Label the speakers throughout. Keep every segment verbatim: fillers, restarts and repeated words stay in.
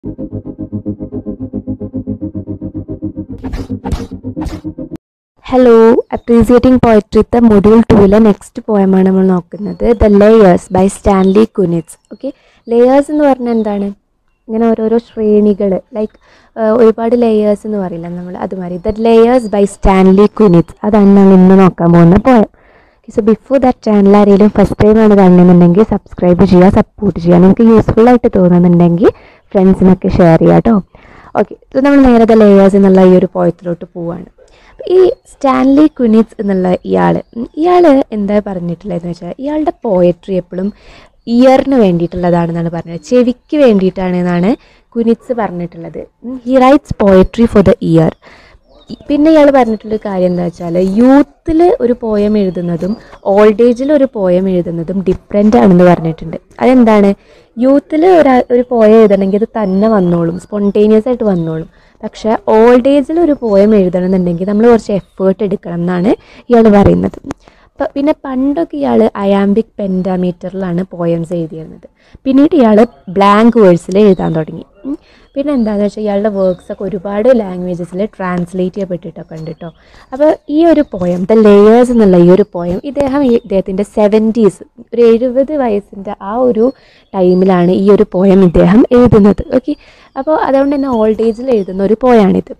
Speaker 1: Hello, appreciating പോയട്രിത്തെ module ടൂവിലെ next പോയമാണ് നമ്മൾ നോക്കുന്നത്. The layers by Stanley Kunitz. Okay, layers എന്ന് പറഞ്ഞാൽ എന്താണ്? ഇങ്ങനെ ഓരോരോ ശ്രേണികൾ, ലൈക്ക് ഒരുപാട് ലേയേഴ്സ് എന്ന് പറയില്ല നമ്മൾ, അതുമാതിരി the layers by Stanley Kunitz. അതാണ് നമ്മൾ ഇന്ന് നോക്കാൻ പോകുന്ന poem. So before that, channel ആരെങ്കിലും ഫസ്റ്റ് ടൈം ആണ് കാണുന്നുണ്ടെങ്കിൽ സബ്സ്ക്രൈബ് ചെയ്യുക, സപ്പോർട്ട് ചെയ്യുക. നിങ്ങൾക്ക് യൂസ്ഫുൾ ആയിട്ട് തോന്നുന്നുണ്ടെങ്കിൽ ഫ്രണ്ട്സിനൊക്കെ ഷെയർ ചെയ്യുക കേട്ടോ. ഓക്കെ, സോ നമ്മൾ നേരെ ദ ലേയേഴ്സ് എന്നുള്ള ഈ ഒരു പോയത്തിലോട്ട് പോവുകയാണ്. ഈ സ്റ്റാൻലി കുനിറ്റ്സ് എന്നുള്ള ഇയാൾ ഇയാൾ എന്താ പറഞ്ഞിട്ടുള്ളതെന്ന് വെച്ചാൽ, ഇയാളുടെ പോയട്രി എപ്പോഴും ഇയറിന് വേണ്ടിയിട്ടുള്ളതാണെന്നാണ് പറഞ്ഞത്, ചെവിക്ക് വേണ്ടിയിട്ടാണ് എന്നാണ് കുനിറ്റ്സ് പറഞ്ഞിട്ടുള്ളത്. He writes poetry for the year. പിന്നെ ഇയാൾ പറഞ്ഞിട്ടുള്ളൊരു കാര്യം എന്താ വെച്ചാൽ, യൂത്തിൽ ഒരു പോയം എഴുതുന്നതും ഓൾഡ് ഏജിൽ ഒരു പോയം എഴുതുന്നതും ഡിഫറെൻ്റ് ആണെന്ന് പറഞ്ഞിട്ടുണ്ട്. അതെന്താണ്? യൂത്തിൽ ഒരു ഒരു പോയം എഴുതണമെങ്കിൽ അത് തന്നെ വന്നോളും, സ്പോണ്ടേനിയസ് ആയിട്ട് വന്നോളും. പക്ഷേ ഓൾഡ് ഏജിൽ ഒരു പോയം എഴുതണമെന്നുണ്ടെങ്കിൽ നമ്മൾ കുറച്ച് എഫേർട്ട് എടുക്കണം എന്നാണ് ഇയാൾ പറയുന്നത്. അപ്പം പിന്നെ പണ്ടൊക്കെ ഇയാൾ അയാംബിക് പെൻഡാമീറ്ററിലാണ് പോയംസ് എഴുതിയിരുന്നത്. പിന്നീട് ഇയാൾ ബ്ലാങ്ക് വേഴ്സിൽ എഴുതാൻ തുടങ്ങി. പിന്നെ എന്താണെന്ന് വെച്ചാൽ, ഇയാളുടെ വർക്ക്സൊക്കെ ഒരുപാട് ലാംഗ്വേജസിൽ ട്രാൻസ്ലേറ്റ് ചെയ്യപ്പെട്ടിട്ടൊക്കെ ഉണ്ട് കേട്ടോ. അപ്പോൾ ഈ ഒരു പോയം, ദ ലേയേഴ്സ് എന്നുള്ള ഈ ഒരു പോയം, ഇദ്ദേഹം ഈ ഇദ്ദേഹത്തിൻ്റെ സെവൻറ്റീസ്, ഒരു എഴുപത് വയസ്സിൻ്റെ ആ ഒരു ടൈമിലാണ് ഈ ഒരു പോയം ഇദ്ദേഹം എഴുതുന്നത്. ഓക്കെ, അപ്പോൾ അതുകൊണ്ട് തന്നെ ഓൾഡ് ഏജിൽ എഴുതുന്ന ഒരു പോയാണിത്.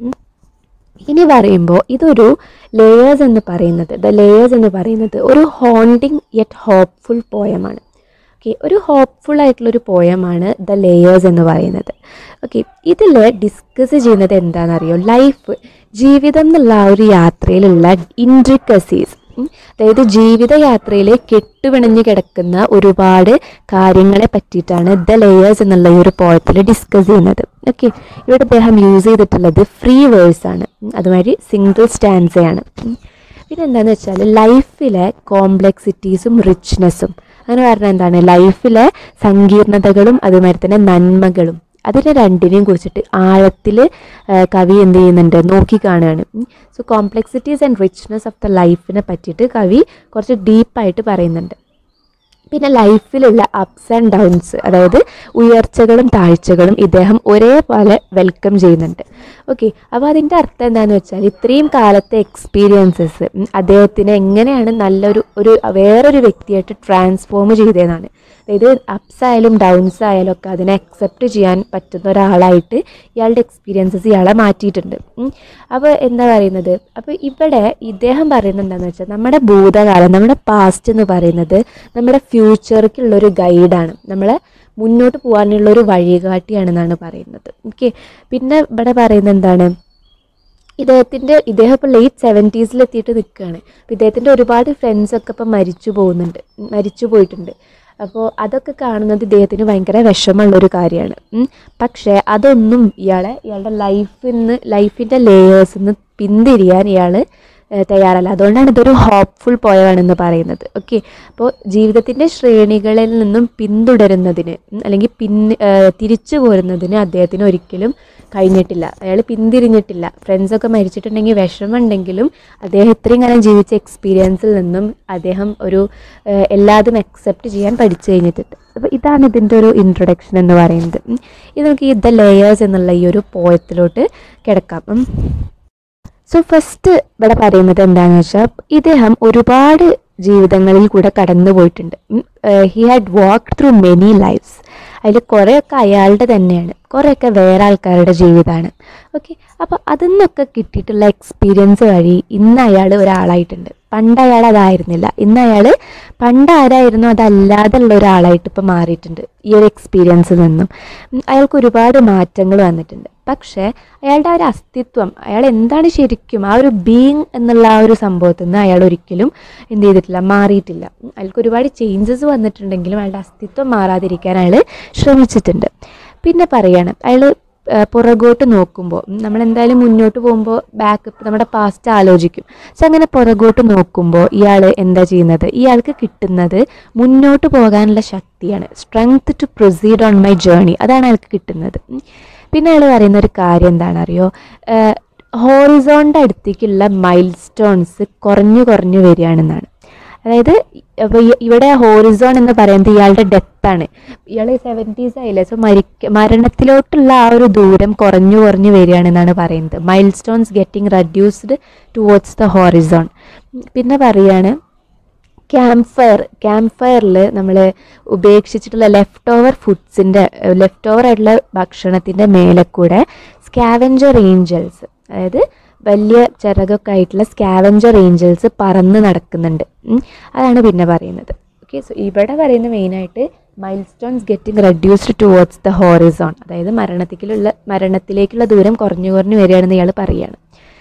Speaker 1: ഇനി പറയുമ്പോൾ ഇതൊരു ലേയേഴ്സ് എന്ന് പറയുന്നത്, ദ ലേയേഴ്സ് എന്ന് പറയുന്നത് ഒരു ഹോണ്ടിങ് യെറ്റ് ഹോപ്പ്ഫുൾ പോയമാണ്. ഓക്കെ, ഒരു ഹോപ്പ്ഫുൾ ആയിട്ടുള്ളൊരു പോയമാണ് ദ ലേയേഴ്സ് എന്ന് പറയുന്നത്. ഓക്കെ, ഇതിൽ ഡിസ്കസ് ചെയ്യുന്നത് എന്താണെന്നറിയോ? ലൈഫ്, ജീവിതം എന്നുള്ള ആ ഒരു യാത്രയിലുള്ള ഇൻട്രിക്കസീസ്, അതായത് ജീവിതയാത്രയിൽ കെട്ടുപിണഞ്ഞ് കിടക്കുന്ന ഒരുപാട് കാര്യങ്ങളെ പറ്റിയിട്ടാണ് ദ ലേയേഴ്സ് എന്നുള്ള ഈ ഒരു പോയത്തിൽ ഡിസ്കസ് ചെയ്യുന്നത്. ഓക്കെ, ഇവിടെ അദ്ദേഹം യൂസ് ചെയ്തിട്ടുള്ളത് ഫ്രീ വേഴ്സാണ്, അതുമാതിരി സിംഗിൾ സ്റ്റാൻസയാണ്. പിന്നെ എന്താണെന്ന് വെച്ചാൽ, ലൈഫിലെ കോംപ്ലെക്സിറ്റീസും റിച്ച്നെസ്സും, അങ്ങനെ പറഞ്ഞാൽ എന്താണ്? ലൈഫിലെ സങ്കീർണതകളും അതുമാതിരി തന്നെ നന്മകളും, അതിനെ രണ്ടിനെയും കുറിച്ചിട്ട് ആഴത്തിൽ കവി എന്ത് ചെയ്യുന്നുണ്ട്? നോക്കിക്കാണുകയാണ്. So complexities and richness of the ലൈഫിനെ പറ്റിയിട്ട് കവി കുറച്ച് ഡീപ്പായിട്ട് പറയുന്നുണ്ട്. പിന്നെ ലൈഫിലുള്ള അപ്സ് ആൻഡ് ഡൗൺസ്, അതായത് ഉയർച്ചകളും താഴ്ചകളും ഇദ്ദേഹം ഒരേപോലെ വെൽക്കം ചെയ്യുന്നുണ്ട്. ഓക്കെ, അപ്പോൾ അതിൻ്റെ അർത്ഥം എന്താണെന്ന് വെച്ചാൽ, ഇത്രയും കാലത്തെ എക്സ്പീരിയൻസസ് അദ്ദേഹത്തിന് എങ്ങനെയാണ് നല്ലൊരു ഒരു വേറൊരു വ്യക്തിയായിട്ട് ട്രാൻസ്ഫോം ചെയ്തതെന്നാണ്. അതായത് അപ്സ് ആയാലും ഡൗൺസ് ആയാലും ഒക്കെ അതിനെ അക്സെപ്റ്റ് ചെയ്യാൻ പറ്റുന്ന ഒരാളായിട്ട് ഇയാളുടെ എക്സ്പീരിയൻസസ് ഇയാളെ മാറ്റിയിട്ടുണ്ട്. അപ്പോൾ എന്താ പറയുന്നത്? അപ്പോൾ ഇവിടെ ഇദ്ദേഹം പറയുന്നത് എന്താണെന്ന് വെച്ചാൽ, നമ്മുടെ ഭൂതകാലം, നമ്മുടെ പാസ്റ്റ് എന്ന് പറയുന്നത് നമ്മുടെ ഫ്യൂച്ചറിക്കുള്ളൊരു ഗൈഡാണ്, നമ്മളെ മുന്നോട്ട് പോകാനുള്ളൊരു വഴികാട്ടിയാണെന്നാണ് പറയുന്നത്. ഓക്കെ, പിന്നെ ഇവിടെ പറയുന്നത് എന്താണ്? ഇദ്ദേഹത്തിൻ്റെ ഇദ്ദേഹം ഇപ്പോൾ ലേറ്റ് സെവൻറ്റീസിലെത്തിയിട്ട് നിൽക്കുകയാണ്. അപ്പോൾ ഇദ്ദേഹത്തിൻ്റെ ഒരുപാട് ഫ്രണ്ട്സൊക്കെ ഇപ്പം മരിച്ചു പോകുന്നുണ്ട്, മരിച്ചു പോയിട്ടുണ്ട്. അപ്പോൾ അതൊക്കെ കാണുന്നത് ഇദ്ദേഹത്തിന് ഭയങ്കര വിഷമമുള്ളൊരു കാര്യമാണ്. പക്ഷേ അതൊന്നും ഇയാളെ ഇയാളുടെ ലൈഫിൽ നിന്ന്, ലൈഫിൻ്റെ ലേയേഴ്സിൽ നിന്ന് പിന്തിരിയാൻ ഇയാൾ തയ്യാറല്ല. അതുകൊണ്ടാണ് ഇതൊരു ഹോപ്പ്ഫുൾ പോയമാണെന്ന് പറയുന്നത്. ഓക്കെ, അപ്പോൾ ജീവിതത്തിൻ്റെ ശ്രേണികളിൽ നിന്നും പിന്തുടരുന്നതിന് അല്ലെങ്കിൽ പിന്ന് തിരിച്ചു പോരുന്നതിന് അദ്ദേഹത്തിന് ഒരിക്കലും കഴിഞ്ഞിട്ടില്ല. അയാൾ പിന്തിരിഞ്ഞിട്ടില്ല. ഫ്രണ്ട്സൊക്കെ മരിച്ചിട്ടുണ്ടെങ്കിൽ വിഷമമുണ്ടെങ്കിലും അദ്ദേഹം ഇത്രയും കാലം ജീവിച്ച എക്സ്പീരിയൻസിൽ നിന്നും അദ്ദേഹം ഒരു എല്ലാതും അക്സെപ്റ്റ് ചെയ്യാൻ പഠിച്ചു കഴിഞ്ഞിട്ടുണ്ട്. അപ്പോൾ ഇതാണ് ഇതിൻ്റെ ഒരു ഇൻട്രൊഡക്ഷൻ എന്ന് പറയുന്നത്. ഇത് നമുക്ക് ഈ ദ ലേയേഴ്സ് എന്നുള്ള ഈ ഒരു പോയത്തിലോട്ട് കിടക്കാം. സോ ഫസ്റ്റ് ഇവിടെ പറയുന്നത് എന്താണെന്ന് വെച്ചാൽ, ഇദ്ദേഹം ഒരുപാട് ജീവിതങ്ങളിൽ കൂടെ കടന്നു പോയിട്ടുണ്ട്. He had walk through many lifes. അതിൽ കുറേയൊക്കെ അയാളുടെ തന്നെയാണ്, കുറേയൊക്കെ വേറെ ആൾക്കാരുടെ ജീവിതമാണ്. ഓക്കെ, അപ്പോൾ അതിൽ നിന്നൊക്കെ കിട്ടിയിട്ടുള്ള എക്സ്പീരിയൻസ് വഴി ഇന്ന് അയാൾ ഒരാളായിട്ടുണ്ട്. പണ്ട് അയാൾ അതായിരുന്നില്ല, ഇന്ന് അയാൾ പണ്ട് ആരായിരുന്നു അതല്ലാതെ ഉള്ള ഒരാളായിട്ട് ഇപ്പോൾ മാറിയിട്ടുണ്ട്. ഈ ഒരു എക്സ്പീരിയൻസിൽ നിന്നും അയാൾക്ക് ഒരുപാട് മാറ്റങ്ങൾ വന്നിട്ടുണ്ട്. പക്ഷേ അയാളുടെ ആ ഒരു അസ്തിത്വം, അയാൾ എന്താണ് ശരിക്കും, ആ ഒരു ബീയിങ് എന്നുള്ള ആ ഒരു സംഭവത്തിൽ നിന്ന് അയാൾ ഒരിക്കലും എന്ത് ചെയ്തിട്ടില്ല, മാറിയിട്ടില്ല. അയാൾക്ക് ഒരുപാട് ചേഞ്ചസ് വന്നിട്ടുണ്ടെങ്കിലും അയാളുടെ അസ്തിത്വം മാറാതിരിക്കാൻ അയാൾ ശ്രമിച്ചിട്ടുണ്ട്. പിന്നെ പറയാണ്, അയാൾ പുറകോട്ട് നോക്കുമ്പോൾ, നമ്മളെന്തായാലും മുന്നോട്ട് പോകുമ്പോൾ ബാക്ക് നമ്മുടെ പാസ്റ്റ് ആലോചിക്കും. പക്ഷെ അങ്ങനെ പുറകോട്ട് നോക്കുമ്പോൾ ഇയാൾ എന്താ ചെയ്യുന്നത്? ഇയാൾക്ക് കിട്ടുന്നത് മുന്നോട്ട് പോകാനുള്ള ശക്തിയാണ്, strength to proceed on my journey, അതാണ് അയാൾക്ക് കിട്ടുന്നത്. പിന്നെ അയാൾ പറയുന്ന ഒരു കാര്യം എന്താണെന്നറിയോ? ഹോറിസോണിൻ്റെ അടുത്തേക്കുള്ള മൈൽ സ്റ്റോൺസ് കുറഞ്ഞു കുറഞ്ഞു വരികയാണെന്നാണ്. അതായത് അപ്പോൾ ഇവിടെ ഹോറിസോൺ എന്ന് പറയുന്നത് ഇയാളുടെ ഡെത്താണ്. ഇയാൾ സെവൻറ്റീസ് ആയില്ലേ, സോ മരിക്ക മരണത്തിലോട്ടുള്ള ആ ഒരു ദൂരം കുറഞ്ഞു കുറഞ്ഞു വരികയാണെന്നാണ് പറയുന്നത്. Milestones getting reduced towards the horizon. പിന്നെ പറയാണ് ക്യാമ്പ് ഫയർ ക്യാമ്പ് ഫയറിൽ നമ്മൾ ഉപേക്ഷിച്ചിട്ടുള്ള ലെഫ്റ്റ് ഓവർ ഫുഡ്സിൻ്റെ ലെഫ്റ്റ് ഓവർ ആയിട്ടുള്ള ഭക്ഷണത്തിൻ്റെ മേലെ കൂടെ സ്കാവഞ്ചർ ഏഞ്ചൽസ്, അതായത് വലിയ ചിറകൊക്കെ ആയിട്ടുള്ള സ്കാവഞ്ചർ ഏഞ്ചൽസ് പറന്ന് നടക്കുന്നുണ്ട്. അതാണ് പിന്നെ പറയുന്നത്. ഓക്കെ, സോ ഇവിടെ പറയുന്ന മെയിനായിട്ട് milestones getting reduced towards the horizon, അതായത് മരണത്തിലുള്ള മരണത്തിലേക്കുള്ള ദൂരം കുറഞ്ഞു കുറഞ്ഞു വരികയാണെന്ന് ഇയാൾ പറയുകയാണ്.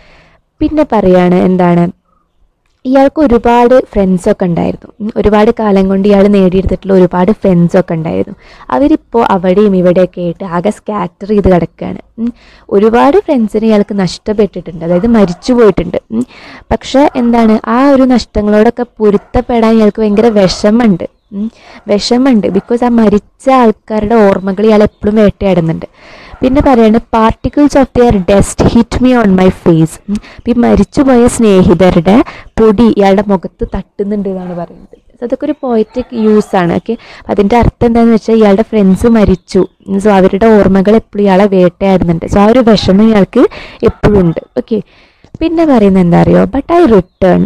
Speaker 1: പിന്നെ പറയാണ് എന്താണ്, ഇയാൾക്ക് ഒരുപാട് ഫ്രണ്ട്സൊക്കെ ഉണ്ടായിരുന്നു. ഒരുപാട് കാലം കൊണ്ട് ഇയാൾ നേടിയെടുത്തിട്ടുള്ള ഒരുപാട് ഫ്രണ്ട്സൊക്കെ ഉണ്ടായിരുന്നു. അവരിപ്പോൾ അവിടെയും ഇവിടെയൊക്കെ ആയിട്ട് ആകെ സ്കാറ്റർ ചെയ്ത് കിടക്കുകയാണ്. ഒരുപാട് ഫ്രണ്ട്സിനെ ഇയാൾക്ക് നഷ്ടപ്പെട്ടിട്ടുണ്ട്, അതായത് മരിച്ചു പോയിട്ടുണ്ട്. പക്ഷേ എന്താണ്, ആ ഒരു നഷ്ടങ്ങളോടൊക്കെ പൊരുത്തപ്പെടാൻ ഇയാൾക്ക് ഭയങ്കര വിഷമമുണ്ട് വിഷമമുണ്ട് ബിക്കോസ് ആ മരിച്ച ആൾക്കാരുടെ ഓർമ്മകൾ ഇയാൾ എപ്പോഴും വേട്ടയാടുന്നുണ്ട്. പിന്നെ പറയുന്നത് particles of their dust hit me on my face. ഈ മരിച്ചുപോയ സ്നേഹിതരുടെ പൊടി ഇയാളുടെ മുഖത്ത് തട്ടുന്നുണ്ട് എന്നാണ് പറയുന്നത്. സോ അതൊക്കെ ഒരു പോയറ്റിക് യൂസാണ്. ഓക്കെ, അതിൻ്റെ അർത്ഥം എന്താണെന്ന് വെച്ചാൽ ഇയാളുടെ ഫ്രണ്ട്സ് മരിച്ചു, സോ അവരുടെ ഓർമ്മകൾ എപ്പോഴും ഇയാളെ വേട്ടയാടുന്നുണ്ട്. സോ ആ ഒരു വിഷമം ഇയാൾക്ക് എപ്പോഴും ഉണ്ട്. ഓക്കെ, പിന്നെ പറയുന്നത് എന്താ അറിയോ, ബട്ട് ഐ റിട്ടേൺ.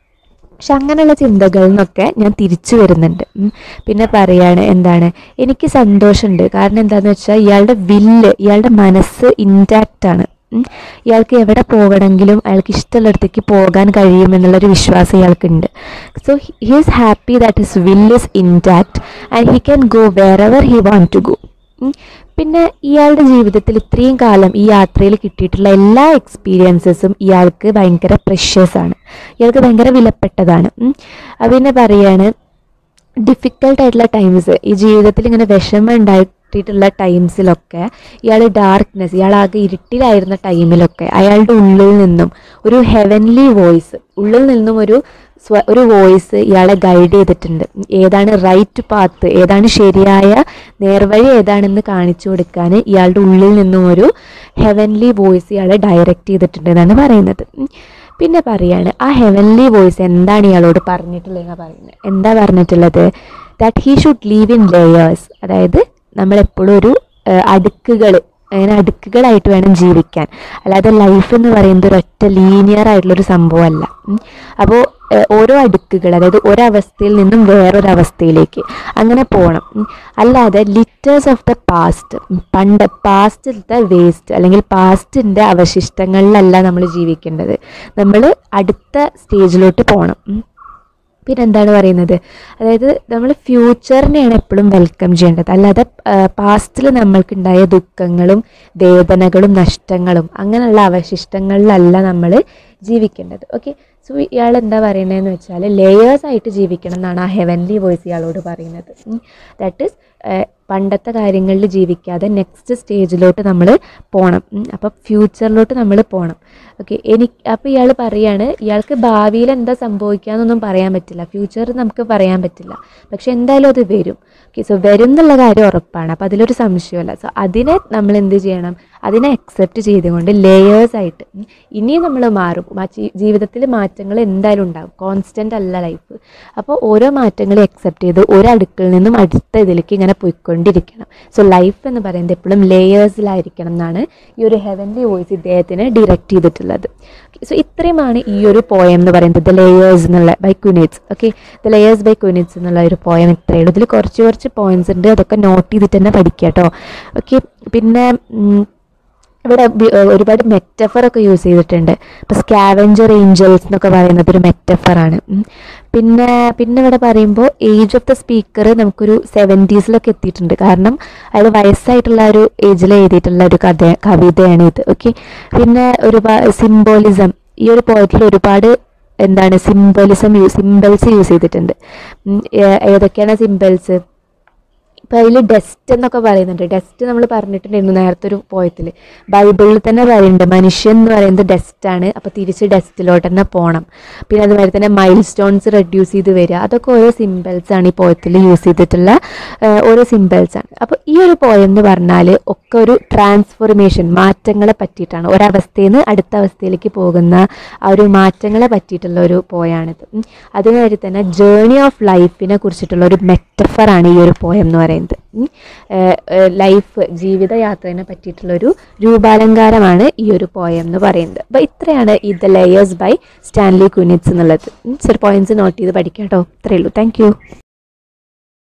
Speaker 1: പക്ഷെ അങ്ങനെയുള്ള ചിന്തകളിൽ നിന്നൊക്കെ ഞാൻ തിരിച്ചു വരുന്നുണ്ട്. പിന്നെ പറയാണ് എന്താണ്, എനിക്ക് സന്തോഷമുണ്ട്. കാരണം എന്താണെന്ന് വെച്ചാൽ ഇയാളുടെ വില്ല്, ഇയാളുടെ മനസ്സ് ഇൻടാക്റ്റാണ്. ഇയാൾക്ക് എവിടെ പോകണമെങ്കിലും അയാൾക്ക് ഇഷ്ടമുള്ളിടത്തേക്ക് പോകാൻ കഴിയുമെന്നുള്ളൊരു വിശ്വാസം ഇയാൾക്കുണ്ട്. So he is happy that his will is intact and he can go wherever he want to go. പിന്നെ ഇയാളുടെ ജീവിതത്തിൽ ഇത്രയും കാലം ഈ യാത്രയിൽ കിട്ടിയിട്ടുള്ള എല്ലാ എക്സ്പീരിയൻസസും ഇയാൾക്ക് ഭയങ്കര പ്രഷ്യസ് ആണ്, ഇയാൾക്ക് ഭയങ്കര വിലപ്പെട്ടതാണ്. പിന്നെ പറയാണ് ഡിഫിക്കൽട്ടായിട്ടുള്ള ടൈംസ്, ഈ ജീവിതത്തിൽ ഇങ്ങനെ വിഷമം ഉണ്ടായിട്ടുള്ള ടൈംസിലൊക്കെ ഇയാൾ ഡാർക്ക്നെസ്, ഇയാളാകെ ഇരുട്ടിലായിരുന്ന ടൈമിലൊക്കെ അയാളുടെ ഉള്ളിൽ നിന്നും ഒരു ഹെവൻലി വോയിസ്, ഉള്ളിൽ നിന്നും ഒരു സ്വ ഒരു വോയിസ് ഇയാളെ ഗൈഡ് ചെയ്തിട്ടുണ്ട്. ഏതാണ് റൈറ്റ് പാത്ത്, ഏതാണ് ശരിയായ നേർവഴി ഏതാണെന്ന് കാണിച്ചു കൊടുക്കാൻ ഇയാളുടെ ഉള്ളിൽ നിന്നും ഒരു ഹെവൻലി വോയിസ് ഇയാളെ ഡയറക്റ്റ് ചെയ്തിട്ടുണ്ട് എന്നാണ് പറയുന്നത്. പിന്നെ പറയാണ് ആ ഹെവൻലി വോയിസ് എന്താണ് ഇയാളോട് പറഞ്ഞിട്ടുള്ളതെന്നാണ് പറയുന്നത്. എന്താ പറഞ്ഞിട്ടുള്ളത്, that he should live in layers, അതായത് നമ്മളെപ്പോഴും ഒരു അടുക്കുകൾ, അങ്ങനെ അടുക്കുകളായിട്ട് വേണം ജീവിക്കാൻ. അല്ലാതെ ലൈഫ് എന്ന് പറയുന്നത് ഒരൊറ്റ ലീനിയർ ആയിട്ടുള്ളൊരു സംഭവമല്ല. അപ്പോൾ ഓരോ അടുക്കുകൾ, അതായത് ഒരവസ്ഥയിൽ നിന്നും വേറൊരവസ്ഥയിലേക്ക് അങ്ങനെ പോകണം. അല്ലാതെ ലിറ്റേഴ്സ് ഓഫ് ദ പാസ്റ്റ്, പണ്ട് പാസ്റ്റിലത്തെ വേസ്റ്റ് അല്ലെങ്കിൽ പാസ്റ്റിൻ്റെ അവശിഷ്ടങ്ങളിലല്ല നമ്മൾ ജീവിക്കേണ്ടത്, നമ്മൾ അടുത്ത സ്റ്റേജിലോട്ട് പോകണം. പിന്നെ എന്താണ് പറയുന്നത്, അതായത് നമ്മൾ ഫ്യൂച്ചറിനെയാണ് എപ്പോഴും വെൽക്കം ചെയ്യേണ്ടത്, അല്ലാതെ പാസ്റ്റിൽ നമ്മൾക്കുണ്ടായ ദുഃഖങ്ങളും വേദനകളും നഷ്ടങ്ങളും അങ്ങനെയുള്ള അവശിഷ്ടങ്ങളിലല്ല നമ്മൾ ജീവിക്കേണ്ടത്. ഓക്കെ, സോ ഇയാൾ എന്താ പറയുന്നതെന്ന് വെച്ചാൽ ലേയേഴ്സ് ആയിട്ട് ജീവിക്കണം എന്നാണ് ആ ഹെവൻലി വോയിസ് ഇയാളോട് പറയുന്നത്. ദാറ്റ് ഈസ് പണ്ടത്തെ കാര്യങ്ങളിൽ ജീവിക്കാതെ നെക്സ്റ്റ് സ്റ്റേജിലോട്ട് നമ്മൾ പോകണം. അപ്പം ഫ്യൂച്ചറിലോട്ട് നമ്മൾ പോകണം. ഓക്കെ, എനിക്ക് അപ്പോൾ ഇയാൾ പറയാണ് ഇയാൾക്ക് ഭാവിയിൽ എന്താ സംഭവിക്കാമെന്നൊന്നും പറയാൻ പറ്റില്ല, ഫ്യൂച്ചർ നമുക്ക് പറയാൻ പറ്റില്ല, പക്ഷെ എന്തായാലും അത് വരും. ഓക്കെ, സോ വരും എന്നുള്ള കാര്യം ഉറപ്പാണ്, അപ്പോൾ അതിലൊരു സംശയമല്ല. സോ അതിനെ നമ്മൾ എന്ത് ചെയ്യണം, അതിനെ അക്സെപ്റ്റ് ചെയ്തുകൊണ്ട് ലേയേഴ്സായിട്ട് ഇനിയും നമ്മൾ മാറും. ജീവിതത്തിൽ മാറ്റങ്ങൾ എന്തായാലും ഉണ്ടാകും, കോൺസ്റ്റൻ്റ് അല്ല ലൈഫ്. അപ്പോൾ ഓരോ മാറ്റങ്ങളെ അക്സെപ്റ്റ് ചെയ്ത് ഒരടുക്കിൽ നിന്നും അടുത്ത ഇതിലേക്ക് ഇങ്ങനെ പോയിക്കൊണ്ടിരിക്കണം. സോ ലൈഫ് എന്ന് പറയുന്നത് എപ്പോഴും ലേയേഴ്സിലായിരിക്കണം എന്നാണ് ഈ ഒരു ഹെവൻലി വോയിസ് ഇദ്ദേഹത്തിന് ഡിറക്റ്റ് ചെയ്തിട്ടുള്ളത്. സോ ഇത്രയുമാണ് ഈ ഒരു പോയം എന്ന് പറയുന്നത്, ദ ലേയേഴ്സ് എന്നുള്ള by Kunitz. Okay, the layers by Kunitz എന്നുള്ള ഒരു പോയം ഇത്രയേ ഉള്ളൂ. ഇതിൽ കുറച്ച് കുറച്ച് പോയിന്റ്സ് ഉണ്ട്, അതൊക്കെ നോട്ട് ചെയ്തിട്ട് തന്നെ പഠിക്കുക കേട്ടോ. ഓക്കെ, പിന്നെ ഇവിടെ ഒരുപാട് മെറ്റഫറൊക്കെ യൂസ് ചെയ്തിട്ടുണ്ട്. ഇപ്പോൾ സ്കാവഞ്ചർ ഏഞ്ചൽസ് എന്നൊക്കെ പറയുന്നത് ഒരു മെറ്റഫറാണ്. പിന്നെ പിന്നെ ഇവിടെ പറയുമ്പോൾ ഏജ് ഓഫ് ദ സ്പീക്കർ നമുക്കൊരു സെവൻറ്റീസിലൊക്കെ എത്തിയിട്ടുണ്ട്, കാരണം അയാൾ വയസ്സായിട്ടുള്ള ഒരു ഏജിൽ എഴുതിയിട്ടുള്ള ഒരു കഥ കവിതയാണ് ഇത്. ഓക്കെ, പിന്നെ ഒരുപാട് സിംബോളിസം, ഈ ഒരു പോയറ്റിൽ ഒരുപാട് എന്താണ് സിംബോളിസം യൂസ് സിംബൽസ് യൂസ് ചെയ്തിട്ടുണ്ട്. ഏതൊക്കെയാണ് സിംബൽസ്, അപ്പോൾ അതിൽ ഡസ്റ്റ് എന്നൊക്കെ പറയുന്നുണ്ട്. ഡസ്റ്റ് നമ്മൾ പറഞ്ഞിട്ടുണ്ടായിരുന്നു നേരത്തെ ഒരു പോയത്തിൽ. ബൈബിളിൽ തന്നെ പറയുന്നുണ്ട് മനുഷ്യൻ എന്ന് പറയുന്നത് ഡസ്റ്റാണ്, അപ്പോൾ തിരിച്ച് ഡസ്റ്റിലോട്ട് തന്നെ പോകണം. പിന്നെ അതുമാതിരി തന്നെ മൈൽ സ്റ്റോൺസ് റെഡ്യൂസ് ചെയ്ത് വരിക, അതൊക്കെ ഓരോ സിമ്പിൾസാണ് ഈ പോയത്തിൽ യൂസ് ചെയ്തിട്ടുള്ള ഓരോ സിമ്പിൾസാണ്. അപ്പോൾ ഈ ഒരു പോയം എന്ന് പറഞ്ഞാൽ ഒക്കെ ഒരു ട്രാൻസ്ഫോർമേഷൻ, മാറ്റങ്ങളെ പറ്റിയിട്ടാണ്. ഒരവസ്ഥയിൽ നിന്ന് അടുത്ത അവസ്ഥയിലേക്ക് പോകുന്ന ആ ഒരു മാറ്റങ്ങളെ പറ്റിയിട്ടുള്ള ഒരു പോയാണിത്. അതുമാതിരി തന്നെ ജേർണി ഓഫ് ലൈഫിനെ കുറിച്ചിട്ടുള്ള ഒരു മെറ്റഫറാണ് ഈ ഒരു പോയം എന്ന് പറയുന്നത്. ലൈഫ്, ജീവിതയാത്രയെ പറ്റിയിട്ടുള്ളൊരു രൂപാലങ്കാരമാണ് ഈ ഒരു പോയം എന്ന് പറയുന്നത്. അപ്പോൾ ഇത്രയാണ് ഈ the layers by Stanley Kunitz എന്നുള്ളത്. ചെറു പോയിന്റ്സ് നോട്ട് ചെയ്ത് പഠിക്കാം കേട്ടോ. ഇത്രയേ ഉള്ളൂ. Thank U.